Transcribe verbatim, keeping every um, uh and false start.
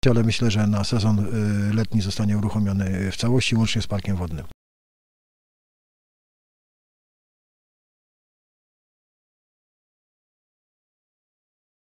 ale myślę, że na sezon letni zostanie uruchomiony w całości, łącznie z parkiem wodnym.